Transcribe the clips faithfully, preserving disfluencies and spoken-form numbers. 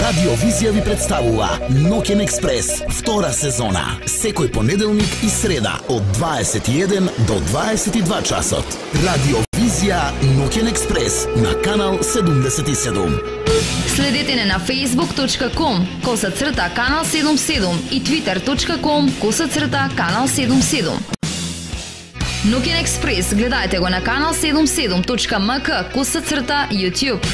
Радиовизија ви представува Ноќен експрес, втора сезона. Секој понеделник и среда од дваесет и еден до дваесет и два часот. Радиовизија Ноќен експрес на канал седумдесет и седум. Следете не на facebook точка com коса црта канал седумдесет и седум и twitter точка com коса црта канал седумдесет и седум. Ноќен експрес гледајте го на канал седумдесет и седум точка ем ка коса црта YouTube.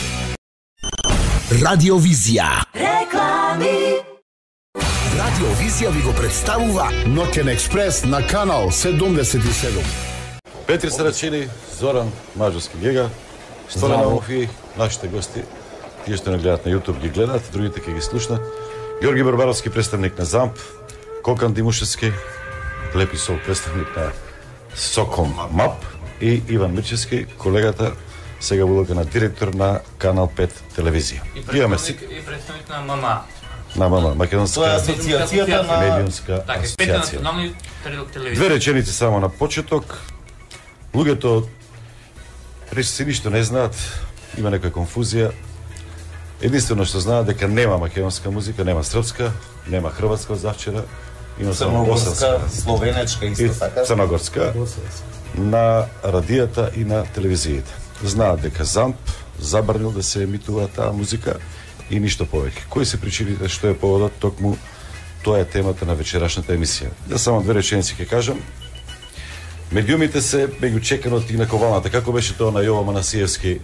Радиовизија. Реклами. Радиовизија ви го представува Ноќен експрес на канал седумдесет и седум. Петри Сарачини, Зоран Мажовски Гега, Столян Наумов и нашите гости. Тие што не гледат на YouTube ги гледат, другите ќе ги слушнат. Георги Барбаровски, представник на ЗАМП, Кокан Димушевски, Лепи Сол, представник на Соком МАП и Иван Мирчевски, колегата сега улога на директор на Канал пет телевизија. И представник, и представник на МАМА. На МАМА, Македонска асоциацијата на медиумска така, асоциација. национални телевизии. Две реченици само на почеток. Луѓето речиси ништо не знаат, има некоја конфузија. Единствено што знаат дека нема македонска музика, нема српска, нема хрватска од завчера, има само црногорска, словенечка исто така. Црногорска на радијата и на телевизиите. Знаат дека ЗАМП забранил да се емитува таа музика и ништо повеќе. Кои се причините, што е поводот, токму тоа е темата на вечерашната емисија. Да само две реченици ќе кажам. Медиумите се меѓу чеканото и наковалната. Како беше тоа на Јово Манасиевски?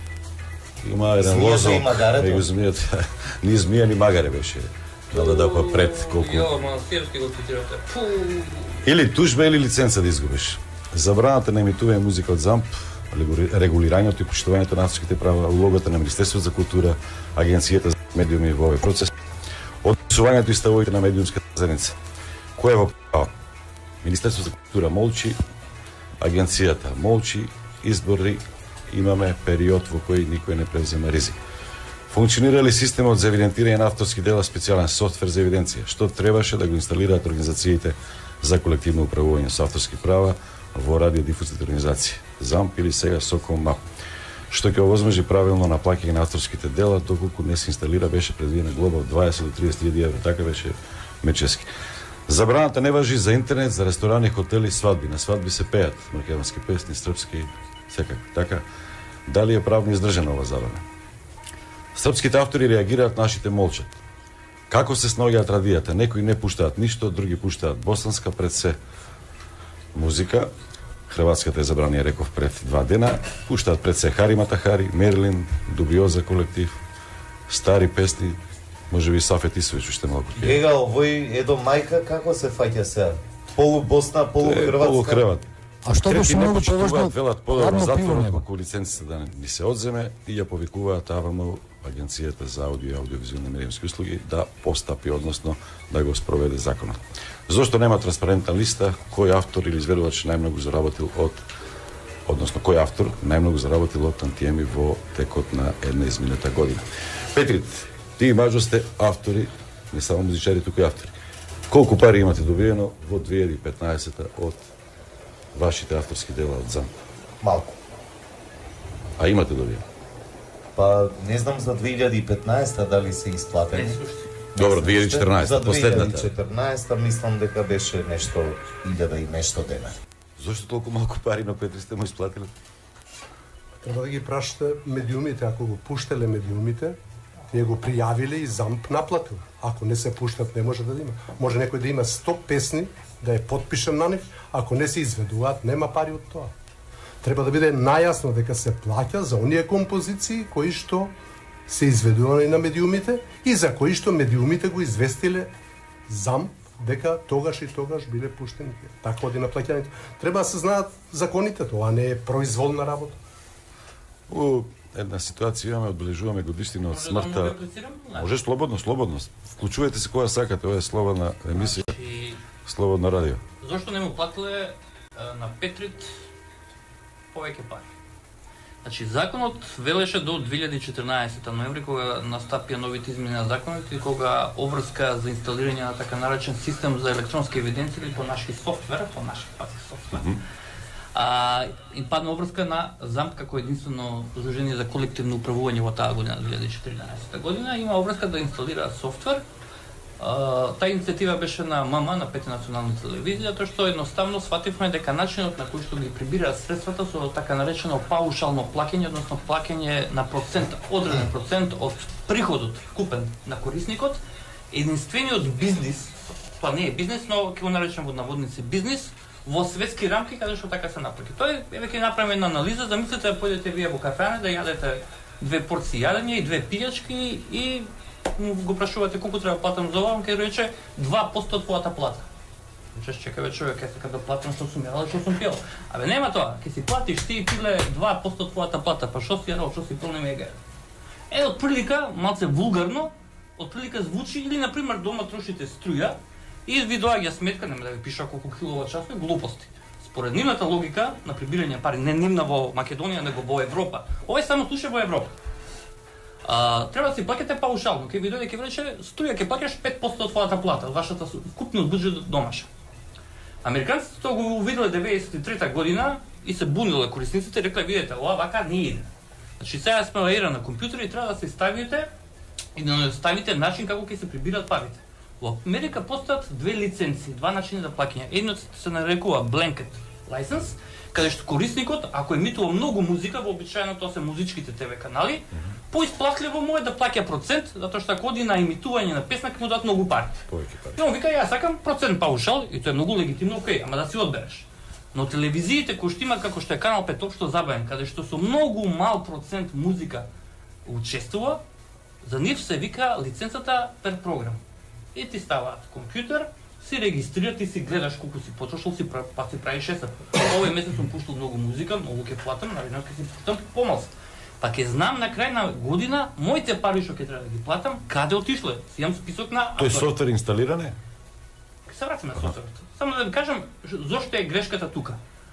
Има еден лозунг меѓу змијата. Ни змија, ни магаре беше. Да да па пред колку. Јово Манасиевски го цитирате. Или тужба или лиценца да изгубиш. Забраната на емитување музика од ЗАМП, регулирањето и поштувањето на авторските права, улогата на Министерството за култура, Агенцијата за медиуми во овој процес, однесувањето и ставовите на медиумската заедница. Кој е во право? Министерството за култура молчи, Агенцијата молчи, избори имаме период во кој никој не презема ризик. Функционира ли системот за евидентирање на авторски дела, специјален софтвер за евиденција? Што требаше да го инсталираат организациите за колективно управување со авторски права во радиодифузните организации, ЗАМП или сега Соком МАП, што ќе овозможи правилно наплаќање на авторските дела, доколку не се инсталира беше предвидена глоба од дваесет до триесет илјади евра, така беше Мечески. Забраната не важи за интернет, за ресторани, хотели, свадби. На свадби се пеат македонски песни, српски, секако. Така, дали е правно издржана ова забрана? Српските автори реагираат, нашите молчат. Како се снаоѓаат радијата? Некои не пуштаат ништо, други пуштаат босанска пред се музика. Хрватската е забранија, реков, пред два дена. Пуштаат пред се Хари Матахари, Мерлин, Дубиоза колектив, стари песни, може би Сафет Исович уште малку. Ега, овој Едо Мајка како се фаќа сега? Полу Босна, полу Хрватска. Полу Хрват. А што беше многу поважно? Велат подобро затворот, колку лиценците да ни се одземе и ја повикуваат АВМ, Агенцијата за аудио и аудиовизуални медиумски услуги, да постапи, односно да го спроведе законот. Зошто нема транспарентна листа кој автор или изведувач најмногу заработил од, односно кој автор најмногу заработил од тантиеми во текот на една изминета година? Петрит, ти и Маđo сте автори, не само музичари, туку и автори. Колку пари имате добиено во две илјади и петнаесета од вашите авторски дела од ЗАМП? Малку. А имате добиено? Па не знам за две илјади и петнаесета дали се исплатени. Добро, две илјади и четрнаесета, последната. За две илјади и четрнаесета мислам дека беше нешто илјада и нешто дена. Зошто толку малку пари на Петри сте му исплатили? Треба да ги прашате медиумите, ако го пуштеле медиумите, ние го пријавиле и ЗАМП наплатил. Ако не се пуштат, не може да има. Може некој да има сто песни, да е подпишан на нив, ако не се изведуваат, нема пари од тоа. Треба да биде најасно дека се плаќа за оние композиции кои што се изведувани на медиумите и за кои што медиумите го известиле ЗАМП дека тогаш и тогаш биле пуштени. Така оди на плаќањето. Треба да се знаат законите, тоа не е произволна работа. У една ситуација имаме, одбележуваме годишнина од смртта. Може слободно, слободно. Вклучувајте се која сакате, ова е слободна емисија, слободно радио. Зошто не му платиле на Петрит повеќе пари? Значи, законот велеше до две илјади и четрнаесета ноември, кога настапија новите измени на законот и кога обврска за инсталирање на така наречен систем за електронска евиденција или по наши софтвер, по наши пази софтвер. Mm -hmm. а, им падна обврска на ЗАМП како единствено Здружение за колективно управување во таа година, две илјади и четиринаесета година, има обврска да инсталира софтвер. Uh, таа иницијатива беше на ММ, на Пета национална телевизија, тоа што едноставно свативме дека начинот на кој што ги прибираат средствата со така наречено паушално плаќање, односно плаќање на процент, одреден процент од приходот купен на корисникот, единствениот бизнис, тоа не е бизнис, но ќе го наречем во наводници бизнис, во светски рамки каде што така се наплаќа. Тој еве ќе направиме една анализа, да мислите да појдете вие во кафеане, да јадете две порции јадење и две пијачки и го прашувате колку треба платам за ова, он ќе рече два проценти од твојата плата. Речеш, чекаве човек, ќе сака да платам што сум јадел, што сум пил. Абе нема тоа, ќе си платиш ти пиле два проценти од твојата плата, па што си јадел, што си пил, не ме га. Е, од прилика, малце вулгарно, од прилика звучи или на пример дома трошите струја и ви доаѓа сметка, нема да ви пиша колку киловат часови, глупости. Според нивната логика на прибирање пари, не нивна во Македонија, него во Европа. Овој само слуша во Европа. А, треба да си плаќате паушално, ќе ви дојде ќе рече струја ќе плаќаш пет проценти од твојата плата, од вашата купниот буџет домаша. Американците тоа го увиделе деветдесет и трета година и се буниле корисниците, рекле видете, ова вака не иде. Значи сега сме ера на компјутери и треба да се ставите и да наставите начин како ќе се прибираат парите. Во Америка постојат две лиценци, два начини за плаќање. Едното се нарекува blanket license, каде што корисникот, ако емитува многу музика, вообичаено тоа се музичките те ве канали, поисплатливо му е да плаќа процент, затоа што ако оди на емитување на песна, ќе му дадат многу пари. И он вика, јас сакам процент паушал, и тоа е многу легитимно, окей, ама да си одбереш. Но телевизиите кои што имаат како што е Канал пет општо забавен, каде што со многу мал процент музика учествува, за нив се вика лиценцата пер програм. И ти ставаат компјутер, си регистрира, ти си гледаш колку си потрошил, си па си правиш есеп. Овој месец сум пуштил многу музика, многу ќе платам, наведнаш ќе си пуштам помалку. Па ќе знам на крај на година моите пари што ќе треба да ги платам, каде отишле. Си имам список на Тој софтвер инсталиран е? Ќе се вратиме на софтверот. Само да ви кажам зошто е грешката тука.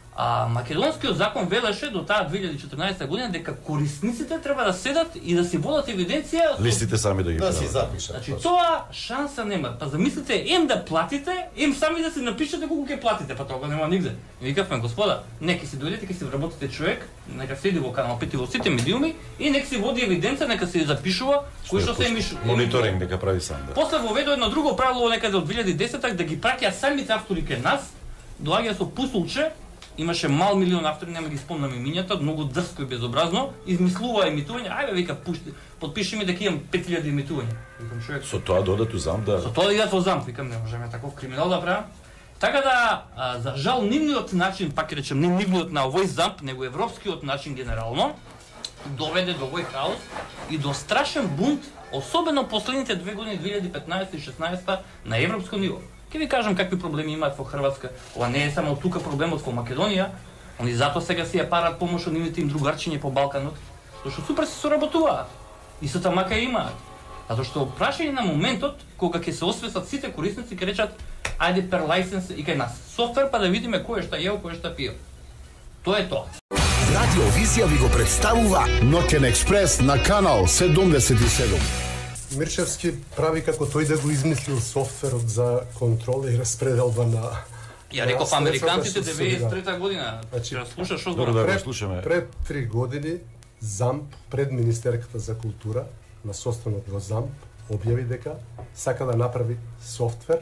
А македонскиот закон велеше до таа две илјади и четирнаесета година дека корисниците треба да седат и да си водат евиденција. Листите сами да ги да прават. си запишат. Значи тоа шанса нема. Па замислите, ем да платите, ем сами да си напишете колку ќе платите, па тоа нема нигде. И викавме, господа, нека си дојдете, ќе си вработите човек, нека седи во Канал пет и во сите медиуми и нека си води евиденција, нека си запишува кој што се емиш. Мониторинг нека прави сам, да. После воведо едно друго правило некаде од две илјади и десета да ги праќа самите автори кај нас, доаѓа со пусулче. Имаше мал милион автори, нема ги спомнам имињата, многу дрско и безобразно, измислува емитување, ајде вика пушти, потпиши ми дека имам пет илјади емитувања. Викам човек. Со тоа додат у ЗАМП да. Со тоа идат во ЗАМП, викам не можеме таков криминал да правам. Така да, а, за жал нивниот начин, пак ќе речем, не нивниот на овој ЗАМП, него европскиот начин генерално, доведе до овој хаос и до страшен бунт, особено последните две години, две илјади и петнаесета и шеснаесета на европско ниво. Ќе ви кажам какви проблеми имаат во Хрватска. Ова не е само тука проблемот во Македонија, они затоа сега си ја парат помош од нивните им другарчиња по Балканот, зашто супер се соработуваат. И со тамака имаат. Затоа што прашање на моментот кога ќе се освестат сите корисници ќе речат ајде пер лајсенс и кај нас. Софтвер па да видиме кој е шта јел, кој е шта пиел. Тоа е тоа. Радио Визија ви го представува Ноќен експрес на Канал седумдесет и седум. Мирчевски прави како тој да го измислил софтверот за контрола и распределба на. Ја реков американците што се деветдесет и трета година. Значи, Ќе слушаш што Добро зборам. да го слушаме. Пред три години ЗАМП пред Министерката за култура на состанок во ЗАМП објави дека сака да направи софтвер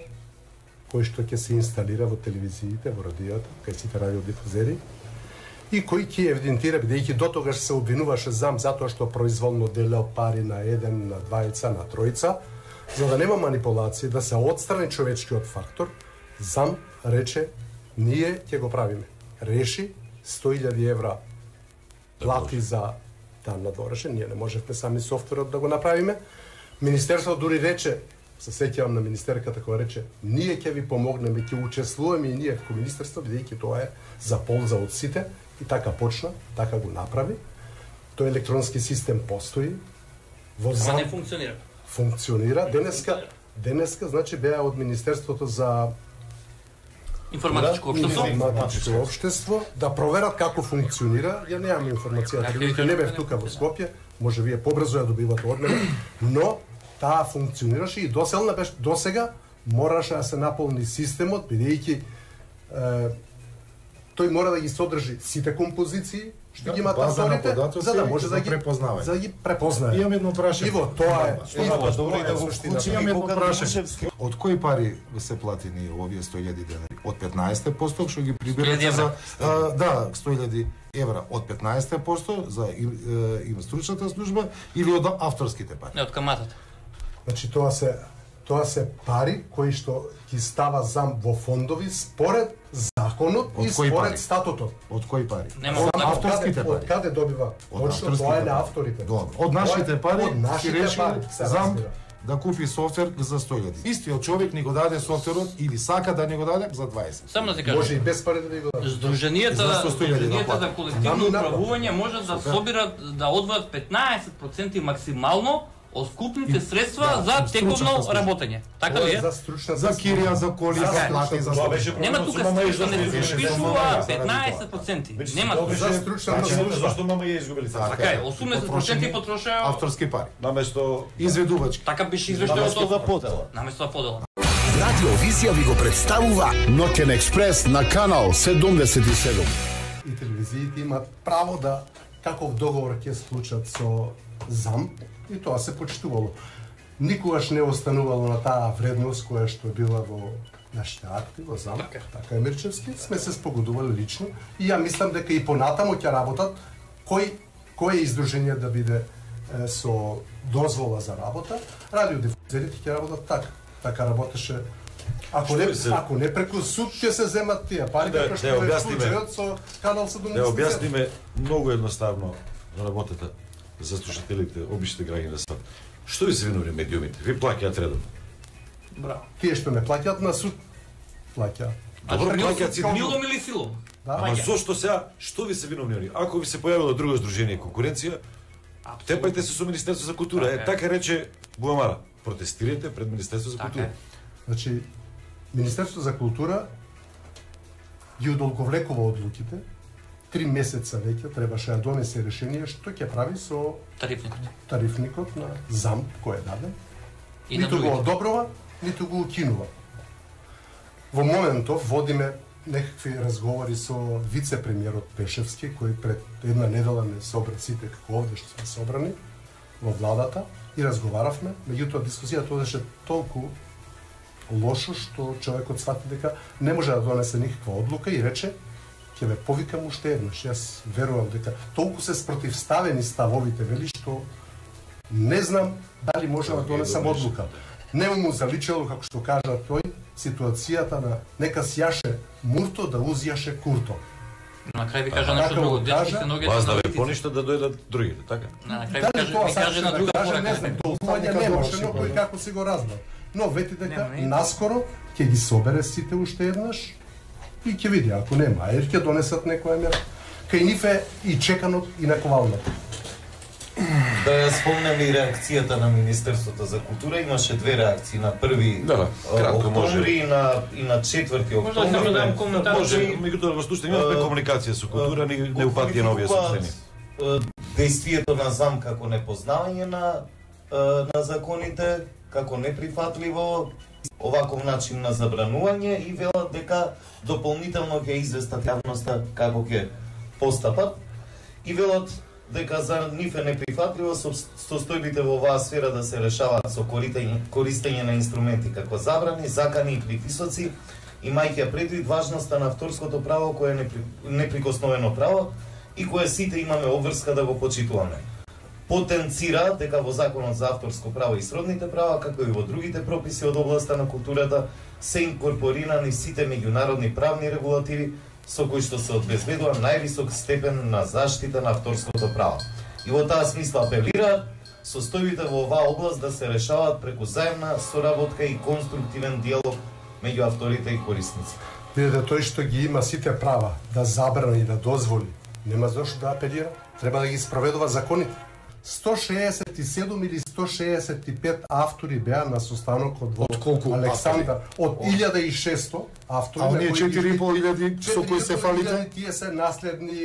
кој што ќе се инсталира во телевизиите, во радиото, кај сите радиодифузери и кој ќе евидентира, бидејќи дотогаш се обвинуваше ЗАМП затоа што произволно делел пари на еден, на двајца, на тројца, за да нема манипулации, да се отстрани човечкиот фактор, ЗАМП рече, ние ќе го правиме. Реши сто илјади евра плати за таа надворешен, ние не можевме сами софтверот да го направиме. Министерството дури рече, се сеќавам на министерката која рече, ние ќе ви помогнеме, ќе учествуваме и ние во министерство, бидејќи тоа е за полза од сите, и така почна, така го направи. Тој електронски систем постои. Во Ама ЗАМП не функционира. функционира. Денеска, денеска значи беа од Министерството за Информатичко општество. информатичко општество да проверат како функционира. Ја немам информацијата, бидејќи не бев тука во Скопје, може вие побрзо ја добивате од мене, но таа функционираше и доселна беше досега мораше да се наполни системот, бидејќи е, тој мора да ги содржи сите композиции што ги имаат база на авторите, податоци за да може за да ги препознавање. За да ги препознае. Имам едно прашање. Иво, тоа е. Иво, добро да го вклучиме Имам и едно кога прашање. Од кои пари се платени овие сто илјади денари? Од петнаесет проценти што ги прибирате за а, да, сто илјади евра од петнаесет проценти за им, им стручната служба или од авторските пари? Не, од каматата. Значи тоа се тоа се пари кои што ги става зам во фондови според законот Од и кои според пари? статутот. Од кои пари? Нема Зам од авторските од пари. Од каде добива? Од Точно авторските тоа е на пари. авторите. Добро. Од нашите Тоа е- пари од си нашите решил пари се зам разбира. да купи софтвер за сто илјади. Истиот човек ни го даде софтверот или сака да ни го даде за дваесет. Само да ти Може кажам. и без пари да ги го дадат. Здруженијата, Износно сто илјади здруженијата наплата. за колективно Наму наплата. управување може да собират да одвојат петнаесет проценти максимално од скупните средства да, за тековно стручната служба. работење. Така Тоа ли е е? за стручна За кирија, за коли, За за плати, за Тоа беше Нема проблемот тука со ММ и се не за се пишува пишува петнаесет проценти. Нема Тоа тука. за беше стручната причината служба. зашто ММ ја изгуби лицензија. Така е, осумдесет проценти потрошаја, авторски пари. Наместо Изведувачки. така беше извештајот Наместо да од подела. наместо да подела. Радиовизија ви го представува Ноќен експрес на канал седумдесет и седум. И телевизиите имаат право да каков договор ќе склучат со зам и тоа се почитувало. Никогаш не останувало на таа вредност која што е била во нашите акти, во зам, Така. така е Мирчевски, сме се спогодували лично и ја мислам дека и понатамо ќе работат кој кое издружение да биде е, со дозвола за работа, радиодифузерите ќе работат така. Така работеше. Ако не, Што се- ако не преку суд ќе се земат тие пари, Да, како што да е објасниме. случајот со канал седумдесет и Да седум. објасниме многу едноставно работата за слушателите, обичните граѓани да са. Што ви се виновни медиумите? Ви плаќаат редовно. Браво. Тие што не плаќаат на суд, плаќаат. Добро, Мило- плаќаат си Милом или силом? Да. Ама зошто сега, што ви се виновни они? Ако ви се појавило друго здружение конкуренција, тепајте се со Министерство за култура. Така Е, е. така рече Буамара. Протестирайте пред Министерство за Така култура. е. Значи, Министерство за култура ги одолговлекува одлуките. Три месеца веќе требаше да донесе решение што ќе прави со Тарифникот. тарифникот на зам кој е даден. И на Ниту го другите. одобрува, ниту го укинува. Во моментов водиме некакви разговори со вице-премиерот Пешевски, кој пред една недела не собра сите како овде што сме собрани во владата и разговаравме, меѓутоа дискусијата одеше толку лошо што човекот свати дека не може да донесе никаква одлука и рече ќе ве повикам уште еднаш. Јас верувам дека толку се спротивставени ставовите вели што не знам дали може да донесам одлука. Не му заличало, како што кажа тој, ситуацијата на нека сјаше мурто да узјаше курто. На крај ви кажа нешто Така друго. го Дечките кажа, ноги Вас се да на ве улиците. поништа да дојдат другите, така? На крај ви Дали каже, тоа ви каже сакаше на да друга каже, не порака. знам, толкување Останека немаше, доврши, но кој да. како си го разбрал. Но вети дека Нема, не. наскоро ќе ги собере сите уште еднаш и ќе види, ако нема, ер ќе донесат некоја мера. Кај нив е и чеканот и наковалното. Да ја спомнем и реакцијата на Министерството за култура. Имаше две реакции, на први Да, да, а, кратко може. октомври и на и на четврти Може да октомври. само дам коментар. Може, Значи, меѓутоа во слушање имавме а, комуникација со култура, не, не го упатија на овие квалификуваат, сообщенија. а, Дејствието на зам како непознавање на а, на законите, како неприфатливо, оваков начин на забранување и велат дека дополнително ќе известат јавноста како ќе постапат и велат дека за нив е неприфатливо со состојбите во оваа сфера да се решаваат со користење, користење на инструменти како забрани, закани и притисоци, имајќи предвид важноста на авторското право кое е непри, неприкосновено право и кое сите имаме обврска да го почитуваме. Потенцира дека во Законот за авторско право и сродните права, како и во другите прописи од областа на културата, се инкорпорирани сите меѓународни правни регулативи со кои што се обезбедува највисок степен на заштита на авторското право. И во таа смисла апелираат состојбите во оваа област да се решаваат преку заемна соработка и конструктивен диалог меѓу авторите и корисниците. Видете, тој што ги има сите права да забрани и да дозволи, нема зошто да апелира, треба да ги спроведува законите. сто шеесет и седум или сто шеесет и пет автори беа на состанокот во Од колку Александар, од илјада и шесто автори. А на оние кои четири и ги- пол илјади со кои се четири и пол илјади фалите? Тие се наследни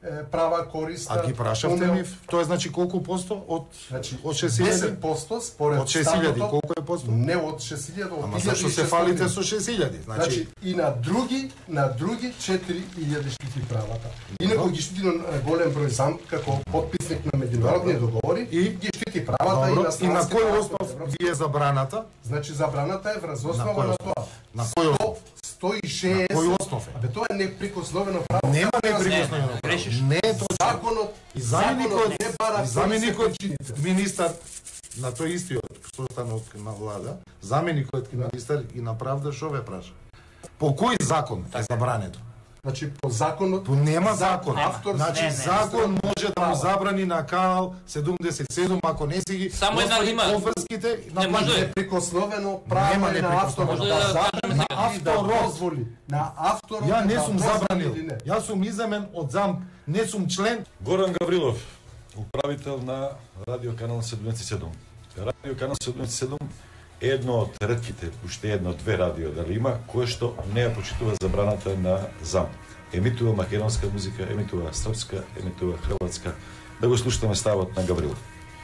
права користа. А ги прашавте ми, тоа значи колку посто од значи, од шест илјади? десет посто според од шест илјади, статутот, колку е посто? Не од шест илјади, од Ама зашто се фалите со шест илјади? Значи, значи и на други, на други четири илјади штити правата. Инаку ги штити на голем број замп како потписник на меѓународни договори и ги штити правата. Добро, и на и на странски кој права. основ ги е забраната? Значи забраната е врз основа на тоа. На кој основ? сто и шеесет. Кој основ е? Абе тоа е неприкосновено право. Нема неприкосновено право. грешиш. Не е точно. Законот, И заменикот, не бара и заменикот почините. министар на тој истиот состанок на влада, заменикот министар и на правда што ве праша? По кој закон е забрането? Значи по законот, По нема закон. автор, Значи не, не. закон може да му забрани на канал седумдесет и седум ако не си ги Само една остави има. офрските на Не, може плажа. да е. неприкосновено право Нема е на авторот неприкосновено. да Може да забрани кажеме и сега. да Авторот. дозволи. На авторот Ја не да сум дозволи забранил. или не. Јас сум иземен од замп, не сум член. Горан Гаврилов, управител на Радио Канал седумдесет и седум. Радио Канал седумдесет и седум е едно од ретките, уште едно-две радио дали има, кое што не ја почитува забраната на замп. Емитува македонска музика, емитува српска, емитува хрватска. Да го слушаме ставот на Гаврилов.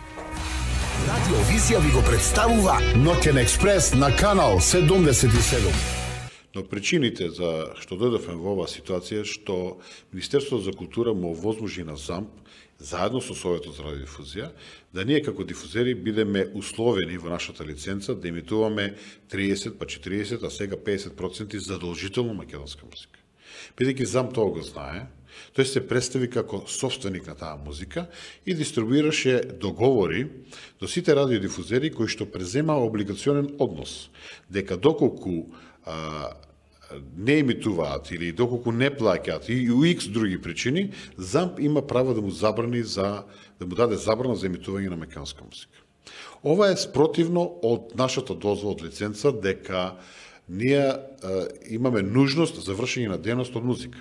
Радио Визија ви го представува Ноќен експрес на Канал седумдесет и седум. Но причините за што дојдовме во оваа ситуација е што Министерството за култура му овозможи на замп заедно со Советот за радиодифузија да ние како дифузери бидеме условени во нашата лиценца да емитуваме триесет па четириесет, а сега педесет проценти задолжително македонска музика. Бидејќи замп тоа го знае, тој се представи како собственик на таа музика и дистрибуираше договори до сите радиодифузери кои што преземаа облигационен однос, дека доколку а, не емитуваат или доколку не плаќаат и у икс други причини, замп има право да му забрани за да му даде забрана за емитување на македонска музика. Ова е спротивно од нашата дозвола од лиценца дека ние а, имаме нужност за вршење на дејност од музика.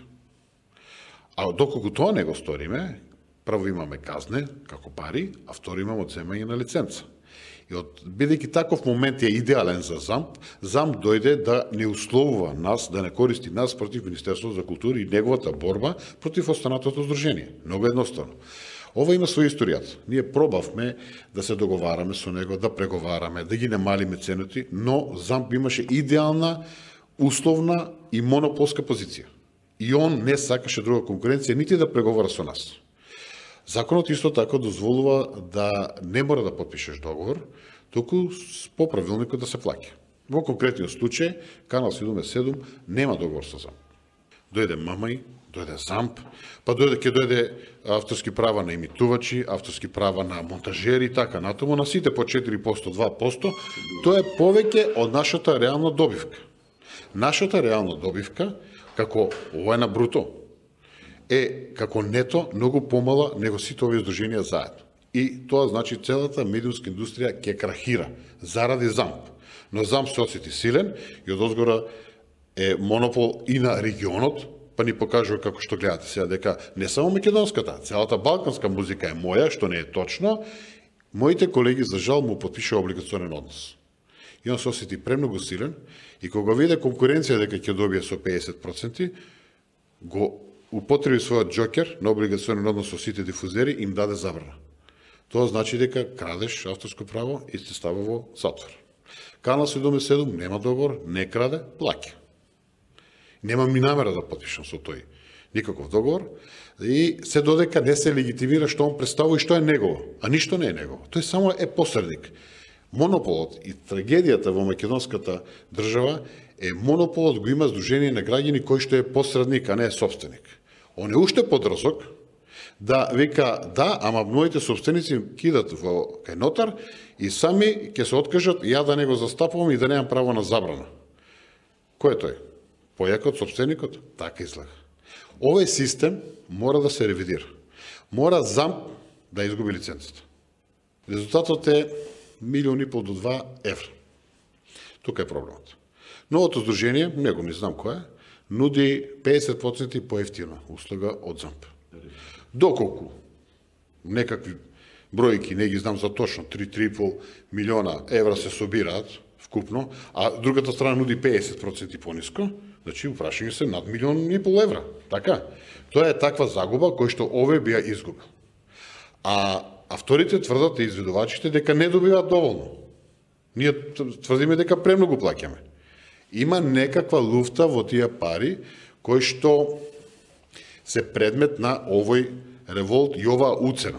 А доколку тоа не го сториме, прво имаме казне како пари, а второ имаме одземање на лиценца. И од бидејќи таков момент е идеален за замп, замп дојде да не условува нас, да не користи нас против Министерството за култура и неговата борба против останатото здружение. Много едноставно. Ова има своја историјата. Ние пробавме да се договараме со него, да преговараме, да ги намалиме ценоти, но замп имаше идеална, условна и монополска позиција. И он не сакаше друга конкуренција, нити да преговара со нас. Законот исто така дозволува да не мора да подпишеш договор, туку по правилникот да се плаќа. Во конкретниот случај, Канал седумдесет и седум нема договор со замп. Дојде МАМАИ, дојде замп, па дојде ќе дојде авторски права на имитувачи, авторски права на монтажери и така натаму, на сите по четири проценти, два проценти, тоа е повеќе од нашата реална добивка. Нашата реална добивка, како ова е на бруто, е како нето многу помала него сите овие здруженија заедно. И тоа значи целата медиумска индустрија ќе крахира заради замп. Но замп се осети силен и одозгора е монопол и на регионот, па ни покажува како што гледате сега дека не само македонската, целата балканска музика е моја, што не е точно. Моите колеги за жал му потпишаа облигационен однос. И он се осети премногу силен и кога виде конкуренција дека ќе добие со педесет проценти, го употреби својот џокер на облигационен однос со сите дифузери и им даде забрана. Тоа значи дека крадеш авторско право и се става во затвор. Канал седумдесет и седум нема договор, не краде, плаќа. Немам ни намера да потпишам со тој никаков договор и се додека не се легитимира што он представува и што е негово, а ништо не е негово. Тој само е посредник. Монополот и трагедијата во македонската држава е монополот го има Сдружение на граѓани кој што е посредник, а не е собственик. Он е уште подрзок да вика да, ама моите собственици кидат во кај нотар и сами ќе се откажат ја да не го застапувам и да немам право на забрана. Кој е тој? Појак од собственикот? Така излага. Овој систем мора да се ревидира. Мора замп да изгуби лиценцата. Резултатот е милион и пол до два евра. Тука е проблемот. Новото здружение, него не знам кој е, нуди педесет проценти поевтина услуга од замп. Доколку некакви бројки, не ги знам за точно, три до три и пол милиона евра се собираат вкупно, а другата страна нуди педесет проценти пониско, Значи, прашање се над милион и пол евра. Така. Тоа е таква загуба која што овој би ја изгубил. А авторите тврдат и изведувачите дека не добиваат доволно. Ние тврдиме дека премногу плаќаме. Има некаква луфта во тие пари кои што се предмет на овој револт и оваа уцена.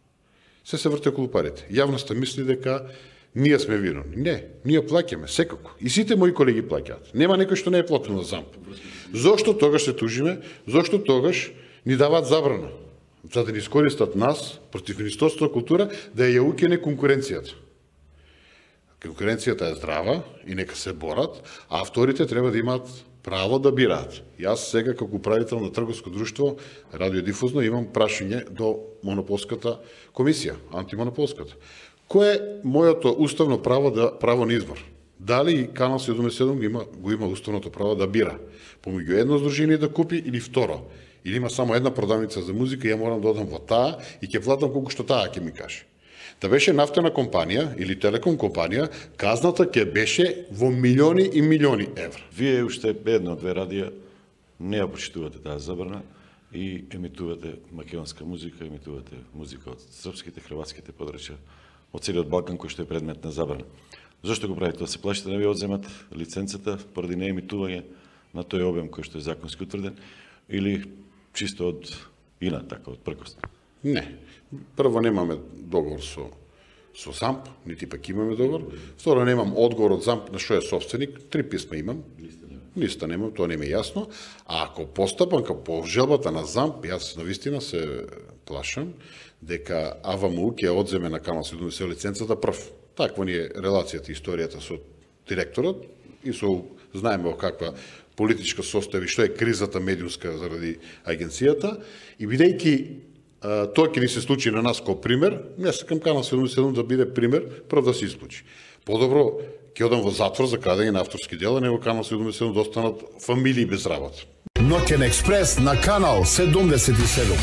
Се се врте околу парите. Јавноста мисли дека ние сме виновни. Не, ние плаќаме секако. И сите мои колеги плаќаат. Нема некој што не е платил на ЗАМП. Зошто тогаш се тужиме? Зошто тогаш ни даваат забрана? За да ни искористат нас против Министерството на култура да ја укине конкуренцијата. Конкуренцијата е здрава и нека се борат, а авторите треба да имаат право да бираат. Јас сега како управител на трговско друштво Радиодифузно имам прашање до монополската комисија, антимонополската. Кое е моето уставно право да право на избор? Дали Канал седумдесет и седум го има, го има уставното право да бира? Помеѓу едно здружение да купи или второ? Или има само една продавница за музика и ја морам да одам во таа и ќе платам колку што таа ќе ми каже? Да беше нафтена компанија или телеком компанија, казната ќе беше во милиони и милиони евра. Вие уште едно-две радија не ја почитувате таа забрана и емитувате македонска музика, емитувате музика од српските, хрватските подрачја, од целиот Балкан кој што е предмет на забрана. Зошто го правите? Да се плашите да ви одземат лиценцата поради неемитување на тој обем кој што е законски утврден или чисто од ина, така, од пркост? Не. Прво, немаме договор со, со ЗАМП, нити пак имаме договор. Второ, немам одговор од ЗАМП на што е собственик. Три писма имам. Листа немам, тоа не ми е јасно. А ако постапам по желбата на ЗАМП, јас навистина се плашам дека АВМУ ќе одземе на Канал седумдесет и седум лиценцата прв. Таква ни е релацијата и историјата со директорот и со знаеме во каква политичка состојба, што е кризата медиумска заради агенцијата, и бидејќи тоа ќе ни се случи на нас како пример, не сакам Канал седумдесет и седум да биде пример, прв да се исклучи. Подобро ќе одам во затвор за крадење на авторски дела, него Канал седумдесет и седум да останат фамилии без работа. Ноќен експрес на Канал седумдесет и седум.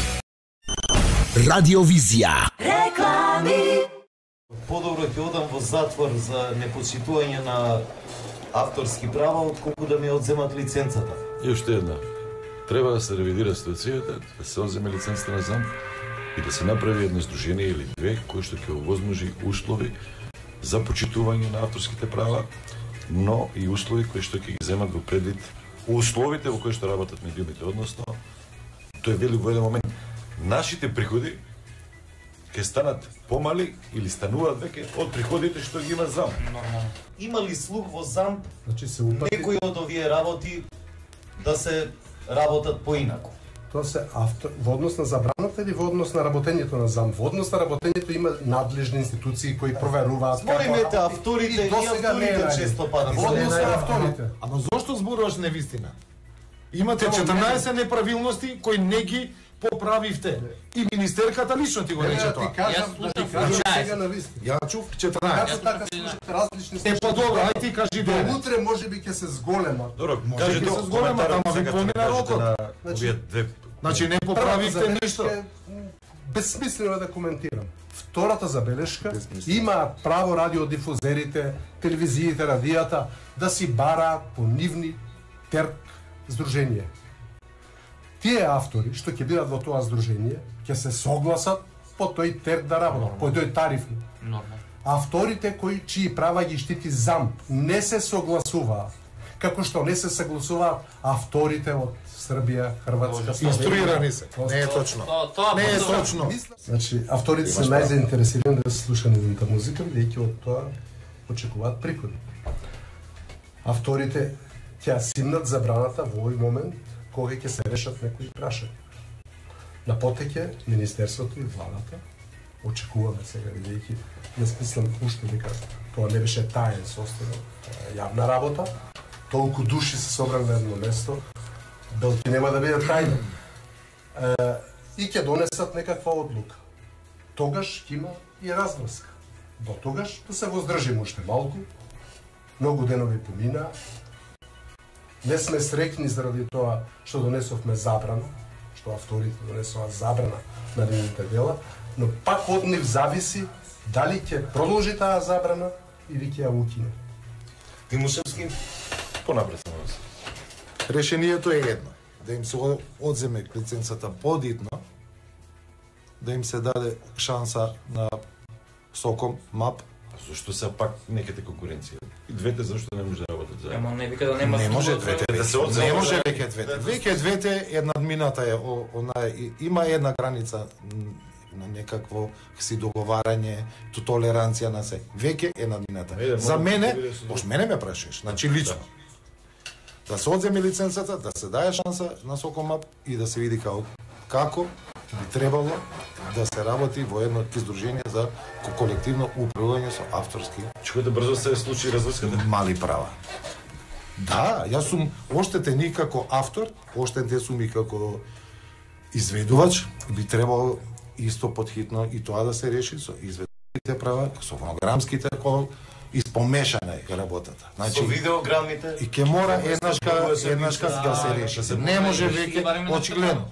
Радиовизија. Реклами. Подобро ќе одам во затвор за непочитување на авторски права, отколку да ми одземат лиценцата. И уште една. Треба да се ревидира ситуацијата, да се одземе лиценцата на ЗАМП и да се направи едно здружение или две кои што ќе овозможи услови за почитување на авторските права, но и услови кои што ќе ги земат во предвид условите во кои што работат медиумите, односно тој вели во еден момент нашите приходи ќе станат помали или стануваат веќе од приходите што ги има ЗАМП. Има ли слух во ЗАМП, Значи се упати... некои од овие работи да се работат поинаку? Тоа се автор... во однос на забраната или во однос на работењето на ЗАМП? Во однос на работењето има надлежни институции кои проверуваат. Споремете авторите и авторите често пати. Во однос на авторите. Ама зошто зборуваш невистина? Имате четрнаесет неправилности кои не ги поправивте. И министерката лично ти го рече тоа. Ти кажам, да ти кажам сега на вистина. Ја чув четрнаесет. Како така слушате различни Е, па добро, ај ти кажи До да. утре може би ќе се зголема. Добро, Може кажете би се зголема, ама ви помина рокот. Овие две. Значи не поправивте ништо. Безсмислено е да коментирам. Втората забелешка, имаат право радиодифузерите, телевизиите, радијата да си бараат по нивни терк здружение. Тие автори што ќе бидат во тоа здружение, ќе се согласат по тој терк да работат, по тој тарифни. Авторите кои чии права ги штити ЗАМП не се согласуваат, како што не се согласуваат авторите од Србија, Хрватска, Инструирани се. Не е точно. Не е точно. Значи, авторите се најзаинтересирани да се слуша нивната музика, бидејќи од тоа очекуваат приходи. Авторите ќе симнат забраната во овој момент кога ќе се решат некои прашања. На потеќе Министерството и владата очекуваме сега, бидејќи јас мислам уште дека тоа не беше таен состојан, јавна работа, толку души се собрани на едно место, белки нема да биде тајна. Е, и ќе донесат некаква одлука. Тогаш ќе има и разврска. До тогаш да се воздржим уште малку. Многу денови помина. Не сме среќни заради тоа што донесовме забрана, што авторите донесува забрана на нивните дела, но пак од нив зависи дали ќе продолжи таа забрана или ќе ја укине. Тимошевски, Понапред само. решението е едно. Да им се одземе лиценцата подитно, да им се даде шанса на Соком, МАП. Зашто се пак неките конкуренција? И двете зашто не може да работат заедно? Ама не вика да нема. Не може двете. Да се одземе. Не може веќе двете. Веќе двете една надмината е она има една граница на некакво си договарање, толеранција на се. Веќе е надмината. За мене, пош мене ме прашаш, значи лично. Да се одземе лиценцата, да се даде шанса на Сокомап и да се види како како би требало да се работи во едно издружение за колективно управување со авторски. Чекајте брзо се случи разврската. Мали права. Да, јас сум оштетен и како автор, оштетен сум и како изведувач, би требало исто подхитно и тоа да се реши со изведувачките права, со фонограмските, кој испомешана е работата. Значи, со видеограмите и ќе мора еднашка еднашка да се реши. Не може веќе очигледно.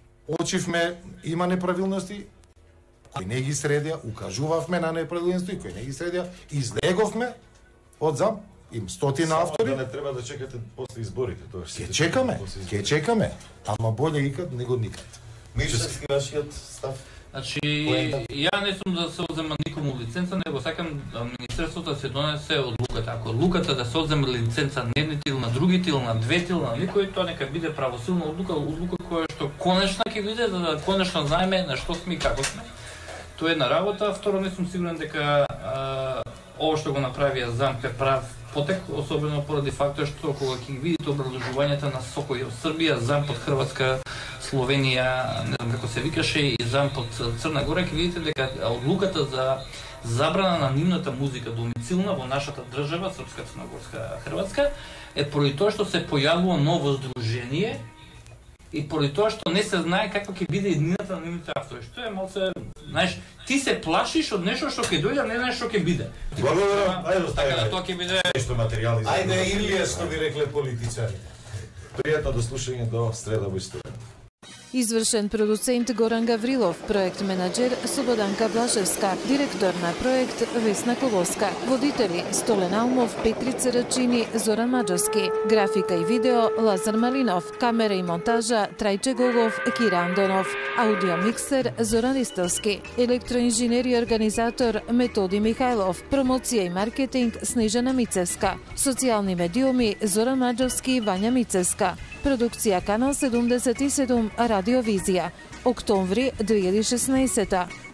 Очивме има неправилности, кои не ги средија, укажувавме на неправилности, кои не ги средија, излеговме од зам, им стотина автори. Да не треба да чекате после изборите, тоа ќе чекаме, ќе чекаме, ама боле икад него никад. Мишевски вашиот став. Значи, ја не сум да се одзема никому лиценца, него сакам да Министерството да се донесе одлуката. Ако одлуката да се одземе лиценца на едните или на другите или на двете или на никој, тоа нека биде правосилна одлука, одлука која што конечна ќе биде, за да конечна знаеме на што сме и како сме. Тоа е една работа. Второ, не сум сигурен дека а, ово што го направија замп е прав потек, особено поради фактот што кога ќе видите образложувањето на Сокој од Србија, замп од Хрватска, Словенија, не знам како се викаше, и замп од Црна Гора, ќе видите дека одлуката за забрана на нивната музика домицилна во нашата држава, Српска, Црногорска, Хрватска, е поради тоа што се појавува ново здружение и поради тоа што не се знае како ќе биде еднината на нивните автори. Што е малце, знаеш, ти се плашиш од нешто што ќе дојде, не знаеш што ќе биде. Благодарам. Ајде оставиме. Така да тоа ќе биде нешто материјали. Ајде Илија, што би рекле политичари. Пријатно до слушање до среда во историја. Извршен продуцент Горан Гаврилов, проект менаџер Слободанка Блашевска, директор на проект Весна Колоска, водители Столен Алмов, Петрица Рачини, Зоран Маџарски, графика и видео Лазар Малинов, камера и монтажа Трајче Голов, Кира Андонов, аудиомиксер Зоран Ристовски, електроинженер и организатор Методи Михајлов, промоција и маркетинг Снежана Мицевска, социјални медиуми Зоран Маџарски и Вања Мицевска, продукција Канал седумдесет и седум Радиовизија, октомври две илјади и шеснаесета.